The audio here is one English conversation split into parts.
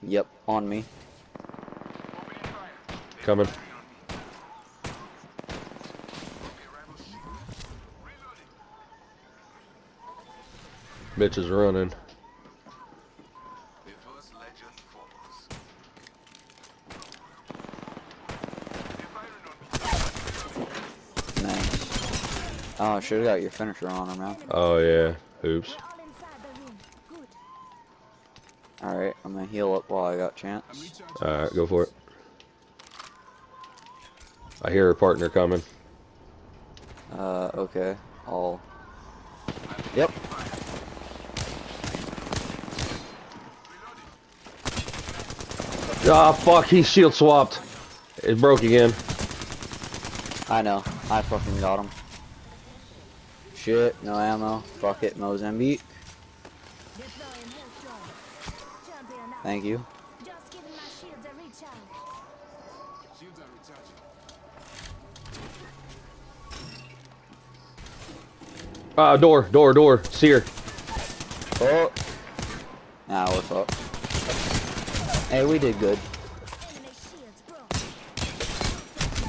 Yep, on me. Coming. Bitch is running. Nice. Oh, I should've got your finisher on her, man. Oh yeah. Oops. Alright, I'm gonna heal up while I got chance. Alright, go for it. I hear her partner coming. Okay. I'll... Yep. Ah, fuck, he shield swapped. It broke again. I know. I fucking got him. Shit, no ammo. Fuck it, Mozambique. Thank you. Door. See her. Oh. Nah, we're fucked. Hey, we did good.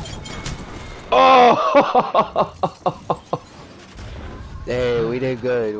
Oh! Hey, we did good.